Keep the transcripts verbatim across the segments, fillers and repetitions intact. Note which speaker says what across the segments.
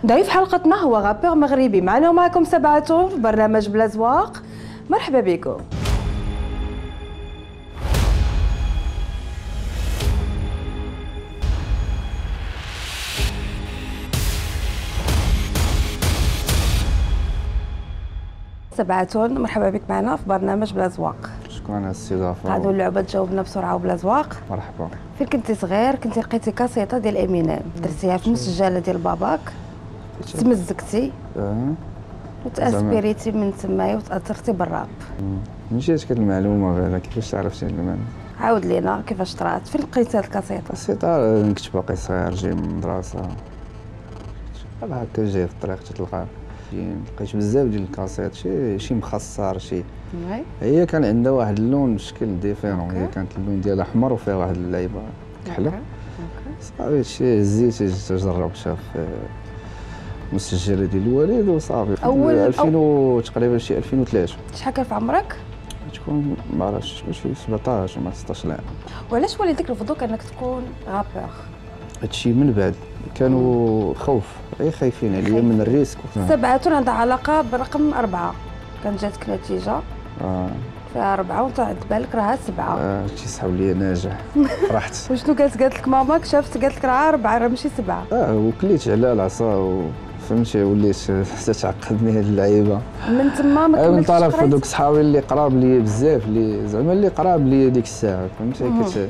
Speaker 1: ضيف حلقتنا هو غابور مغربي. معنا ومعكم سبعة في برنامج بلا زواق. مرحبا بكم. سبعة، مرحبا بك معنا في برنامج بلا زواق.
Speaker 2: شكرا على الاستضافه.
Speaker 1: هادو اللعبه تجاوبنا بسرعه وبلا زواق.
Speaker 2: مرحبا.
Speaker 1: فين كنتي صغير كنتي لقيتي كاسيطه ديال امينيم درتيها في مسجله ديال باباك، تمزقتي
Speaker 2: اه
Speaker 1: وتاسبيريتي من تمايا وتاثرتي بالراب.
Speaker 2: من جهه هاد المعلومه غير كيفاش عرفتي هاد المعلومه؟
Speaker 1: عاود لينا كيفاش طرات، فين لقيتي هاد الكاسيطه؟
Speaker 2: الكاسيطه كنت باقي صغير جاي من المدرسه بحال هكا جاي في الطريق تتلقى لقيت بزاف ديال الكاسيط، شي شي مخصر شي هي كان عندها واحد اللون بشكل ديفيرون. هي كانت اللون ديالها احمر وفيها واحد اللعيبه كحله. صافي هادشي هزيت جربتها في المسجله ديال الوالد وصافي.
Speaker 1: اول
Speaker 2: ألفين و تقريبا شي ألفين وثلاثة.
Speaker 1: شحال كان في عمرك؟
Speaker 2: تكون ما عرفتش شي سبعطاش ولا ستطاش عام.
Speaker 1: وعلاش والديك رفضوك انك تكون غابور؟
Speaker 2: هادشي من بعد كانوا خوف، غير خايفين عليا من الريسك.
Speaker 1: سبعة عندها علاقه برقم أربعة، كان جاتك نتيجه
Speaker 2: اه
Speaker 1: فيها أربعة وانت عند بالك راها سبعة.
Speaker 2: اه شي سحب لي ناجح فرحت.
Speaker 1: وشنو قالت قالت لك ماماك؟ شافت قالت لك راه أربعة راه ماشي سبعة.
Speaker 2: اه وكليت على العصا وفهمتي وليت تتعقدني هاد اللعيبه. من
Speaker 1: تما ما
Speaker 2: كملتش. من طرف دوك صحابي اللي قراب ليا بزاف، اللي زعما اللي قراب ليا ديك الساعه فهمتي كنت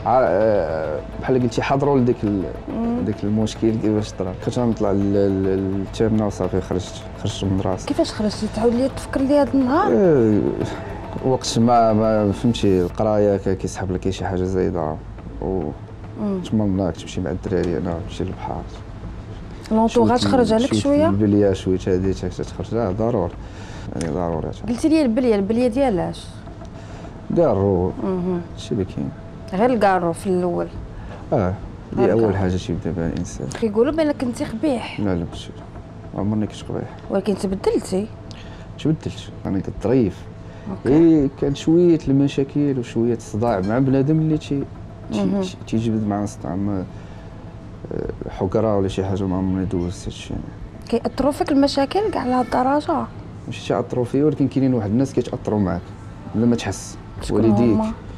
Speaker 2: بحال قلتي حضروا لديك ديك المشكل كيفاش طرا. كنت غنطلع للتيرنا وصافي خرجت خرجت من المدرسه.
Speaker 1: كيفاش خرجتي؟ تعاود لي تفكر لي هذا النهار.
Speaker 2: اه وقت ما ما فهمتي القرايه كيسحب لك شي حاجه زايده و تمناك تمشي مع الدراري انا نمشي للبحر.
Speaker 1: لونطوغاج خرج عليك شويه؟
Speaker 2: البليه شويه هاديتها تخرج لا ضروري يعني ضروري.
Speaker 1: قلتي لي البليه البليه ديالاش؟
Speaker 2: كارو هادشي اللي كاين.
Speaker 1: غير الكارو في الاول؟
Speaker 2: اه هي اول حاجه تيبدا بها الانسان.
Speaker 1: كيقولوا بانك كنتي قبيح.
Speaker 2: لا لا ماشي عمرني كنت قبيح.
Speaker 1: ولكن تبدلتي؟
Speaker 2: تبدلت انا كنت ظريف. اي كان شويه المشاكل وشويه الصداع مع بنادم اللي تي تيجبد مع صداع ما حكره ولا شي حاجه ما عمرني دوزت هادشي.
Speaker 1: كيأثروا فيك المشاكل كاع لهاد الدرجه؟ ماشي
Speaker 2: تيأثروا فيا ولكن كاينين واحد الناس كيتأثروا معاك بلا ما تحس. والديك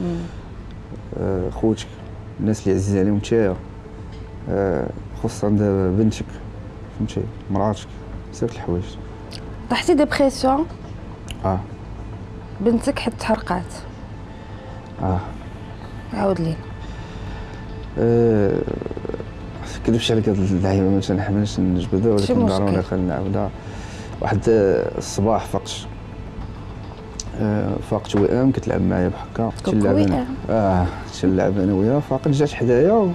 Speaker 2: آه خوتك الناس اللي عزيز عليهم نتايا آه خصوصا دابا بنتك فهمتي مراتك بزاف الحوايج.
Speaker 1: طحتي ديبرسيون؟
Speaker 2: اه
Speaker 1: بنتك حيت تحرقات؟
Speaker 2: اه
Speaker 1: عاود لينا.
Speaker 2: آه كذبش عليك هاد اللعيبه ما تنحملش نجبدها ولكن ضروري خلينا نعاودها. واحد الصباح فقت فاقت وئام كتلعب معايا بحكا تلعب انا اه تلعب انا وياها فاقت جات حدايا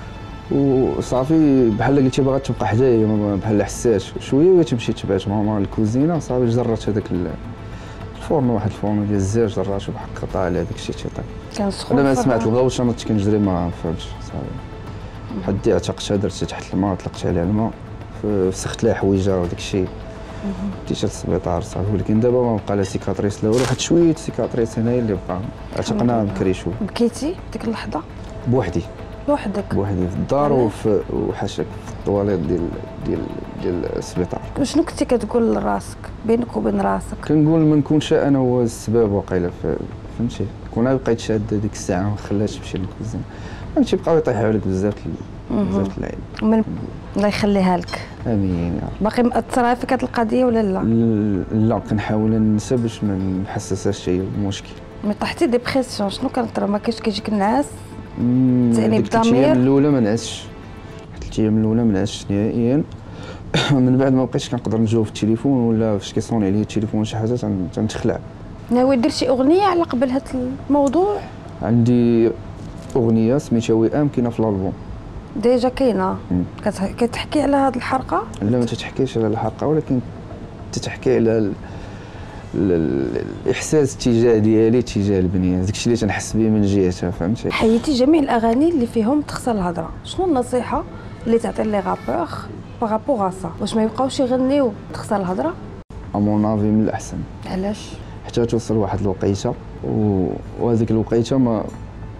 Speaker 2: وصافي بحال قلتي باغا تبقى حدايا بحال حسات شويه وهي تمشي تبعت ماما للكوزينه صافي جرات هذاك الفورن واحد الفورن ديال الزاج جراتو بحكا طالع داك الشيء تيطيح.
Speaker 1: كان سخون.
Speaker 2: انا ما سمعت الغوشه نط كنجري ما فهمتش صافي حدي عتقتها درتها تحت الماء طلقت عليها الماء فسخت لها حويجه وداك الشيء مشيت للسبيطار صافي. ولكن دابا ما بقى لا سيكاتريس لا والو واحد شويه سيكاتريس هنايا اللي بقى عتقنا بكري شويه.
Speaker 1: بكيتي ديك اللحظه؟
Speaker 2: بوحدي
Speaker 1: بوحدك؟
Speaker 2: بوحدي في الدار وفي وحاشاك في الطواليت ديال ديال ديال السبيطار.
Speaker 1: وشنو كنتي كتقول لراسك بينك وبين راسك؟
Speaker 2: كنقول ما نكونش انا هو السبب واقيلا فهمتي كون بقيت شاده ديك الساعه ما خلاش تمشي للكوزين فهمتي بقاو يطيحوا عليك بزاف بزاف العيب.
Speaker 1: من الله يخليها لك.
Speaker 2: امين يا رب.
Speaker 1: باقي مأثره فيك هاد القضيه ولا لا؟
Speaker 2: لا كنحاول ننسى باش ما نحسسهاش شي المشكل.
Speaker 1: مي طحتي ديبرسيون شنو كنطرا؟ ما كاينش كيجيك النعاس؟
Speaker 2: تأنيب الضمير؟ الايام الاولى ما نعسش، ثلاث ايام الاولى ما نعسش نهائيا. من بعد ما بقيتش كنقدر نجاوب في التليفون ولا فاش كيصوني عليا التليفون شي حاجه تنتخلع.
Speaker 1: ناوي دير شي اغنيه على قبل هاد الموضوع؟
Speaker 2: عندي اغنيه سميتها وئام كاينه في الالبوم
Speaker 1: ديجا كاينه. كتحكي على هاد الحرقه؟
Speaker 2: لا ما تتحكيش على الحرقه ولكن تتحكي على الاحساس التجاه ديالي تجاه البنيه داكشي اللي تنحس به من جهتها فهمتي.
Speaker 1: حيدتي جميع الاغاني اللي فيهم تخسر الهضره، شنو النصيحه اللي تعطي لي غابور بارابور سا واش ما يبقاوش يغنيو تخسر الهضره؟ امون
Speaker 2: افي من الاحسن.
Speaker 1: علاش؟
Speaker 2: حتى توصل واحد الوقيته وهذيك الوقيته ما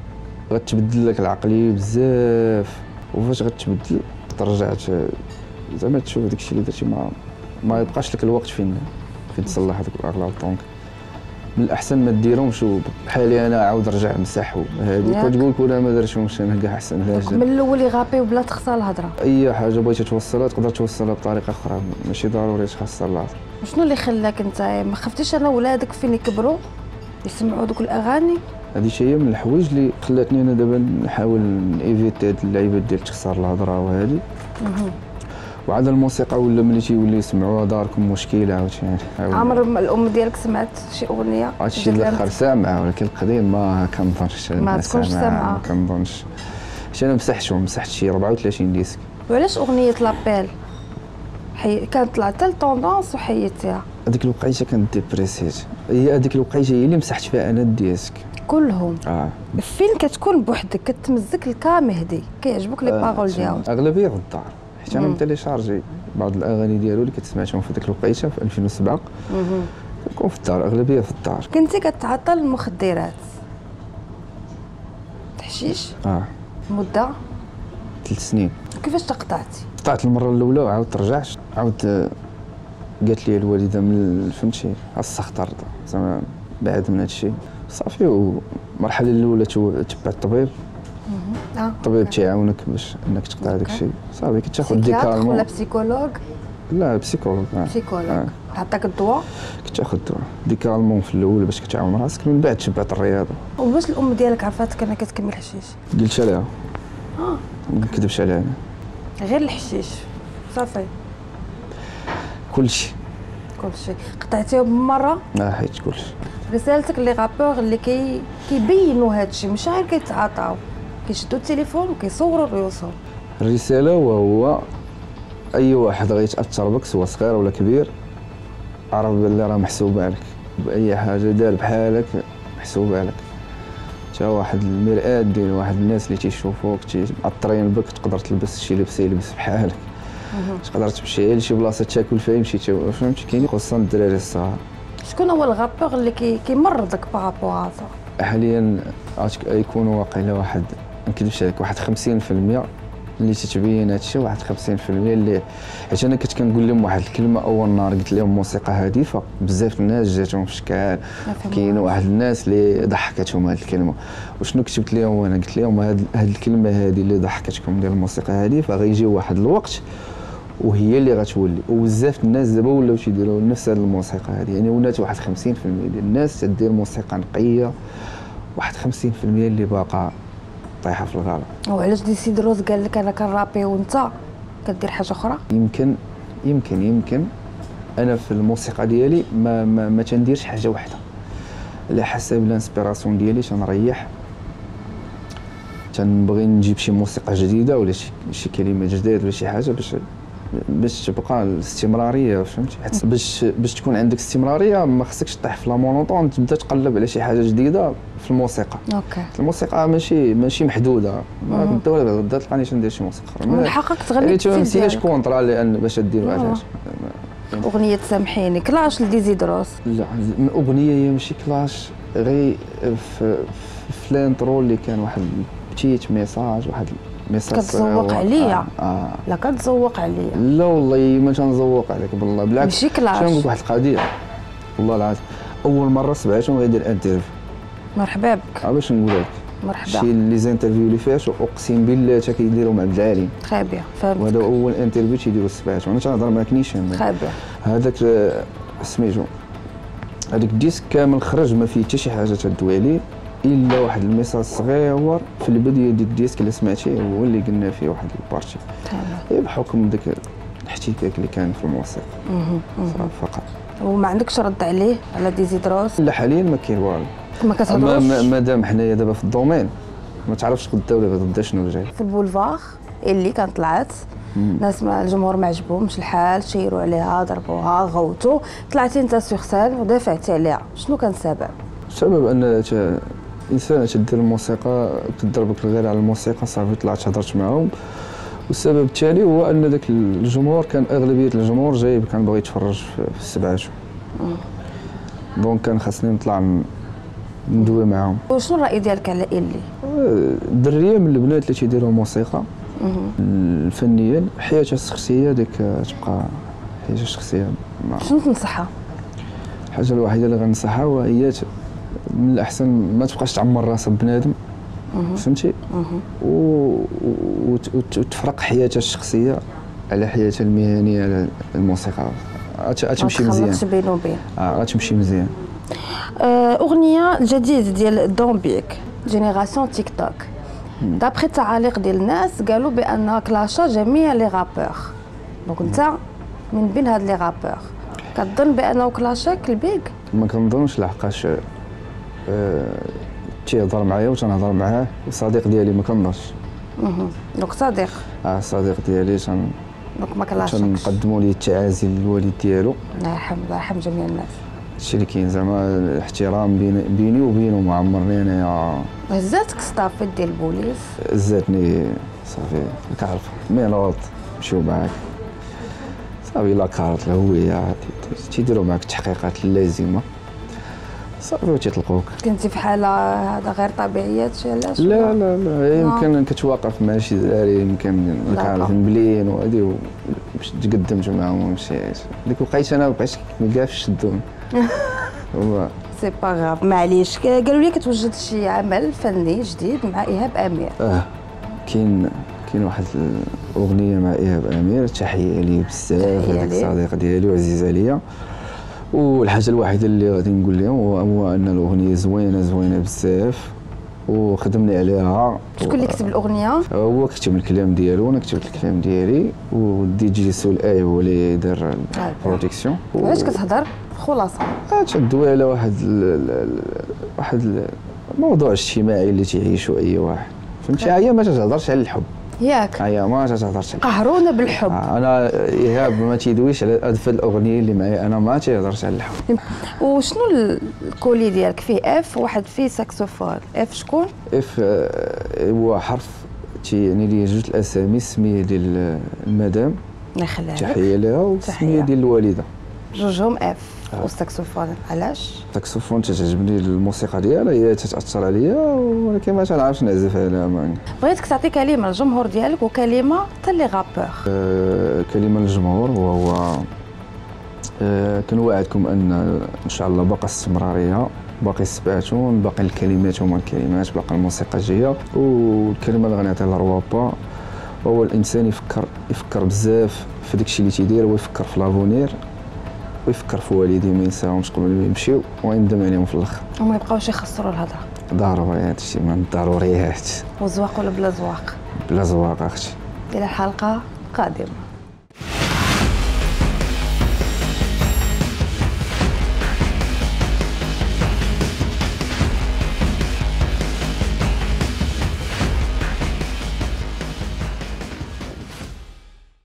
Speaker 2: غتبدل لك العقليه بزاف وفاش غتبدل ترجع زعما تشوف داكشي اللي درتي ما ما يبقاش لك الوقت فين فين تصلح هذوك الاغلاط. دونك من الاحسن ما ديرهمش بحالي انا عاود رجع مسحو هذيك وتقول لك انا ما درتهمش انا كاع احسن.
Speaker 1: من الاول يغابيو بلا تخسر الهضره.
Speaker 2: اي حاجه بغيتي توصلها تقدر توصلها بطريقه اخرى ماشي ضروري تخسر الهضره.
Speaker 1: شنو اللي خلاك انت ما خفتيش انا ولادك فين يكبروا يسمعوا دوك الاغاني؟
Speaker 2: هذه شي هي من الحوايج اللي خلاتني انا دابا نحاول نيفيتي هاد اللعيبات ديال تخسر الهضره وهذه. وعاد الموسيقى ولا ملي تيولي يسمعوها داركم مشكله عاوتاني.
Speaker 1: عمر الام ديالك سمعت شي اغنيه؟
Speaker 2: هادشي الاخر سامعه ولكن القديم ما كنظنش
Speaker 1: ما تكونش سامعه.
Speaker 2: ما كنظنش حيت انا مسحتهم مسحت شي أربعة وثلاثين ديسك.
Speaker 1: وعلاش اغنيه لابيل حي... كانت طلعت حتى الطوندونس وحيدتيها؟
Speaker 2: هذيك الوقيته كنت ديبريسيت، هي هذيك الوقيته هي اللي مسحت فيها انا الديسك
Speaker 1: كلهم.
Speaker 2: اه
Speaker 1: فين كتكون بوحدك كتمزك الكا مهدي كيعجبوك لي باغول ديالو؟
Speaker 2: اغلبيه في الدار حيت انا متيليشارجي بعض الاغاني ديالو اللي كنت سمعتهم في ديك الوقيته في ألفين وسبعة كنكون في الدار اغلبيه في الدار.
Speaker 1: كنتي كتعاطى المخدرات الحشيش؟
Speaker 2: اه
Speaker 1: مده
Speaker 2: ثلاث سنين.
Speaker 1: كيفاش تقطعتي؟
Speaker 2: قطعت المره الاولى وعاود رجعت عاود قالت لي الوالده من فهمتي السخطر زعما بعد من هذا الشيء صافي. والمرحله الاولى تبع الطبيب.
Speaker 1: اه
Speaker 2: الطبيب تيعاونك باش انك تقطع داك الشيء صافي. كتاخذ ديكالمون
Speaker 1: ولا بسيكولوج؟
Speaker 2: لا بسيكولوج. آه.
Speaker 1: بسيكولوج
Speaker 2: آه.
Speaker 1: عطاك الدواء؟
Speaker 2: كتاخذ دواء ديكالمون في الاول باش كتعاون راسك من بعد تبعت الرياضه.
Speaker 1: وباش الام ديالك عرفاتك انك كتكمل الحشيش؟
Speaker 2: قلت لها
Speaker 1: اه
Speaker 2: ما نكذبش عليها
Speaker 1: غير الحشيش صافي
Speaker 2: كلشي
Speaker 1: كلشي قطعتيه بمره؟
Speaker 2: اه حيت كلشي.
Speaker 1: رسالتك لي غابور اللي كي كيبينوا هذا الشيء ماشي غير كيتعاطاو كيشدوا التليفون وكيصوروا الريوسهم.
Speaker 2: الرساله وهو اي واحد غيتاثر بك سواء صغير ولا كبير عرف بلي راه محسوبه عليك باي حاجه دار بحالك محسوبه عليك. تا واحد المرآة ديال واحد الناس اللي تيشوفوك تيأثرين بك تقدر تلبس شي لبس يلبس بحالك تقدر تمشي لشي بلاصه تاكل فيها يمشي فهمتي كاين خصوصا الدراري الصغار.
Speaker 1: شكون هو الغابور اللي كي كيمرضك بارابور هذا؟
Speaker 2: حاليا يكونوا واقيلا واحد ما نكذبش عليك واحد خمسين في المية اللي تتبين هادشي واحد خمسين في المية اللي حيت انا كنت كنقول لهم واحد الكلمه اول نهار قلت لهم موسيقى هادفه بزاف الناس جاتهم في شكال. كاين واحد الناس اللي ضحكتهم هاد الكلمه وشنو كتبت لهم انا قلت لهم هاد هاد الكلمه هادي اللي ضحكتكم ديال الموسيقى هادفه غيجي واحد الوقت وهي اللي غتولي. وبزاف الناس دابا ولاو تيديروا نفس هاد الموسيقى هادي يعني ولات واحد خمسين في المية ديال الناس تدير موسيقى نقيه واحد خمسين في المية اللي باقا طايحه في الغابه.
Speaker 1: وعلاش ديسيدروس قال لك انا كنرابي وانت كدير حاجه اخرى؟
Speaker 2: يمكن يمكن يمكن انا في الموسيقى ديالي ما ما, ما تنديرش حاجه واحده على حسب الانسبيراسيون ديالي. تنريح تنبغي نجيب شي موسيقى جديده ولا شي شي كلمات جداد ولا شي حاجه باش باش تبقى الاستمراريه فهمتي. حيت باش باش تكون عندك استمراريه ما خصكش تطيح في لا مونوطون تبدا تقلب على شي حاجه جديده في الموسيقى.
Speaker 1: اوكي
Speaker 2: الموسيقى ماشي ماشي محدوده ما الدوله غدا تلقاني تندير شي موسيقى اخرى
Speaker 1: من حقك تغني
Speaker 2: يعني ما مسيناش كونطرا لان باش ديروا علاش
Speaker 1: اغنيه سامحيني كلاش لديزيدروس.
Speaker 2: لا اغنيه هي ماشي كلاش غير في في الانترو اللي كان واحد بتيت ميساج واحد ميساج
Speaker 1: كتزوق عليا.
Speaker 2: آه. آه.
Speaker 1: لا كتزوق عليا.
Speaker 2: لا والله ما تنزوق عليك بالله بالعكس
Speaker 1: ماشي كلاش.
Speaker 2: شنو نقول واحد القضيه والله العظيم اول مره سمعتهم غيدير انترفيو.
Speaker 1: مرحبا بك.
Speaker 2: اه باش نقول لك
Speaker 1: مرحبا
Speaker 2: شي لي زانترفيو اللي فيها اقسم بالله حتى كيديروا مع عبد العالي.
Speaker 1: تري بيان فهمت.
Speaker 2: وهذا اول انترفيو تيديروا السبعات وانا تنهضر معاك نيشان.
Speaker 1: تري بيان.
Speaker 2: هذاك سميتو هذاك الديسك كامل خرج ما فيه حتى شي حاجه تدوي عليه الا واحد الميساج صغير في البدايه ديال الديسك اللي سمعتيه هو اللي قلنا فيه واحد البارتي بحكم داك الاحتكاك اللي كان في الموسيقى فقط.
Speaker 1: وما عندكش رد عليه على ديزيدروس؟
Speaker 2: لا حاليا ما كاين والو.
Speaker 1: ما كتهضروش؟
Speaker 2: مادام حنايا دابا في الدومين ما تعرفش غدا ولا غدا شنو جاي.
Speaker 1: في البولفار اللي كانت طلعت الناس الجمهور ما عجبهمش الحال شيروا عليها ضربوها غوتوا طلعتي انت سوغ سان ودافعتي عليها شنو كان السبب؟
Speaker 2: السبب ان انسان تدير الموسيقى كتضربك غير على الموسيقى صافي طلعت هضرت معاهم. والسبب الثاني هو ان ذاك الجمهور كان اغلبيه الجمهور جاي كان باغي يتفرج في السبعات دونك كان خاصني نطلع ندوي معاهم.
Speaker 1: وشنو الراي ديالك على إلي؟
Speaker 2: الدريه من البنات اللي تيديروا موسيقى فنيا. حياتها الشخصيه ديك تبقى حياتها الشخصيه.
Speaker 1: شنو تنصحها؟
Speaker 2: الحاجه الوحيده اللي غنصحها هي من الاحسن ما تبقاش تعمر راسها بنادم، فهمتي، وتفرق حياتها الشخصيه على حياتها المهنيه على الموسيقى. غتمشي مزيان،
Speaker 1: ما بينو وبين
Speaker 2: اه غتمشي مزيان.
Speaker 1: اغنيه جديده ديال دومبيك جينيراسيون تيك توك، دابخي التعاليق ديال الناس قالوا بان كلاشا جميع لي رابور. دونك انت من بين هاد لي رابور كتظن بانه كلاشاك البيك؟
Speaker 2: ما كنظنش، لحقاش أه تيهضر معايا وتنهضر معاه، وصديق ديالي ما كنظنش.
Speaker 1: اها دونك صديق.
Speaker 2: اه صديق ديالي تن
Speaker 1: دونك ما كلاشاكش.
Speaker 2: تنقدموا ليه التعازي للوالد ديالو،
Speaker 1: الله يرحم الله يرحم جميع الناس.
Speaker 2: هادشي اللي كاين زعما الاحترام بين بيني وبينه. ما عمرني انايا
Speaker 1: هزاتك ستافيت ديال البوليس؟
Speaker 2: هزاتني صافي كعرف مينوط مشيو معاك صافي لا كارت الهويه تيديروا معاك التحقيقات اللازمه صافي وتيطلقوك.
Speaker 1: كنتي في حاله هذا غير طبيعيه شي علاش؟
Speaker 2: لا لا لا يمكن كتواقف مع شي دراري يمكن كنعرف مبلين وهادي باش تقدمت معاهم ومشيت. ديك وقيت انا بقيت كاع في الشدون. هو
Speaker 1: سي با غاف معليش. قالوا لي كتوجد شي عمل فني جديد مع ايهاب امير.
Speaker 2: اه كاين كاين واحد الاغنيه مع ايهاب امير، تحيه ليه بزاف، هذاك الصديق ديالي وعزيز عليا. والحاجه الوحيده اللي غادي نقول لهم هو ان الاغنيه زوينه زوينه بزاف وخدمنا عليها.
Speaker 1: شكون اللي كتب الاغنيه؟
Speaker 2: هو كتب الكلام ديالو وانا كتبت الكلام ديالي، والدي جي سولاي هو اللي دار البرودكسيون.
Speaker 1: علاش كتهضر خلاصه؟
Speaker 2: تدوي على واحد ال واحد الموضوع اجتماعي اللي تيعيشوا اي واحد، فهمتي. هي ما تتهضرش على الحب
Speaker 1: ياك؟
Speaker 2: هي ما تتهضرش.
Speaker 1: قهرونا بالحب.
Speaker 2: آه انا ايهاب ما تيدويش على هاد الاغنيه اللي معايا، انا ما تيهضرش على الحب.
Speaker 1: وشنو الكولي ديالك؟ فيه اف واحد فيه ساكسوفون. اف شكون؟
Speaker 2: اف هو حرف تيعني لي جوج الاسامي، السميه ديال المدام
Speaker 1: الله يخليها لك،
Speaker 2: تحيه لها، والسميه ديال الوالده
Speaker 1: جوجهم اف. والساكسوفون علاش؟
Speaker 2: الساكسوفون تتعجبني الموسيقى ديالها، هي تتاثر عليا ولكن ما تنعرفش نعزف عليها. ما
Speaker 1: بغيتك تعطي كلمه للجمهور ديالك وكلمه حتى لي غابور.
Speaker 2: أه كلمه للجمهور وهو أه كنوعدكم ان ان شاء الله باقي استمراريه، باقي السبعتون، باقي الكلمات هما الكلمات، باقي الموسيقى جايه. والكلمه اللي غنعطيها لروابا هو الانسان يفكر يفكر بزاف في داكشي اللي تيدير، ويفكر في لافونير ويفكر في والديه، ما ينساهمش قبل ما يمشيو ويندم عليهم في الاخر،
Speaker 1: وما يبقاوش يخسروا الهضره.
Speaker 2: ضروري هادشي من الضروريات.
Speaker 1: وزواق ولا بلا زواق؟
Speaker 2: بلا زواق اختي.
Speaker 1: الى الحلقه قادمه.